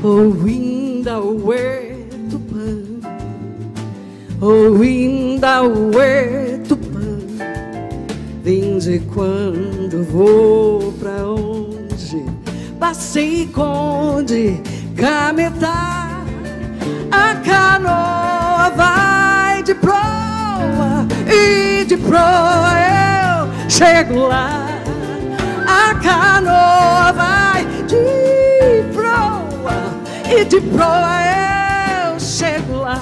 Oh, Indauê, Tupã. Oh, Indauê, Tupã. Vem de quando, vou pra onde? Passei conde, cametá. A canoa vai de proa e de proa eu chego lá. A canoa vai de proa e de proa eu chego lá.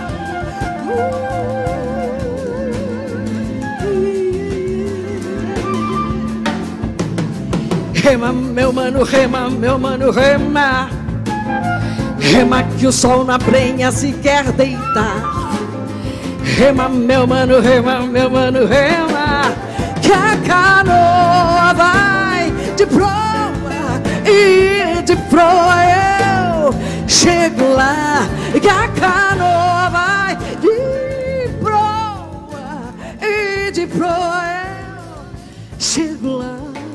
Rema, meu mano, rema, meu mano, rema. Rema que o sol na prenha se quer deitar. Rema, meu mano, rema, meu mano, rema. Que a canoa vai de proa e de proa eu chego lá. Que a canoa vai de proa e de proa eu chego lá.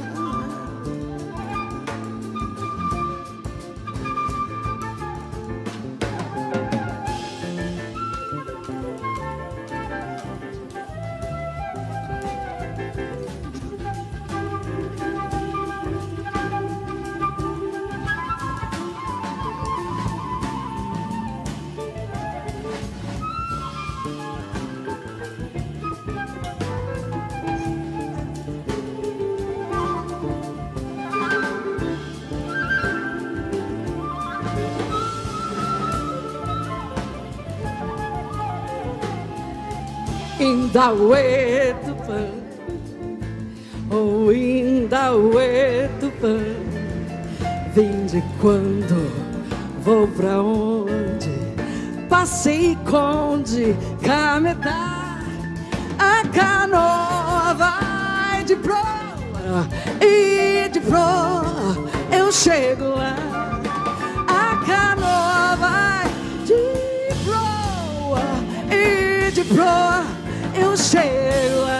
Indauê, Tupã. Oh, Indauê, Tupã. Vem de quando, vou pra onde? Passei conde, cametá. A canoa vai de proa e de proa eu chego lá. A canoa vai de proa e de proa eu chego lá.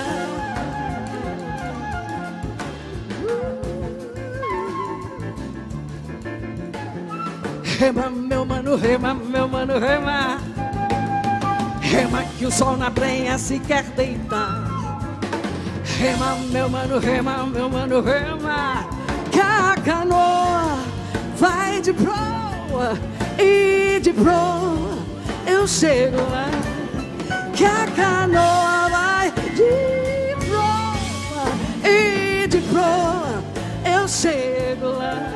Rema, meu mano, rema, meu mano, rema. Rema que o sol na prenha se quer deitar. Rema, meu mano, rema, meu mano, rema. Que a canoa vai de proa e de proa eu chego lá. Que a canoa vai de proa e de proa eu chego lá.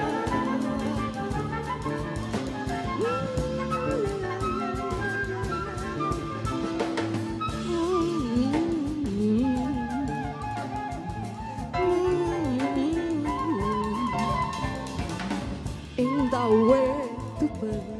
Indauê, Tupã.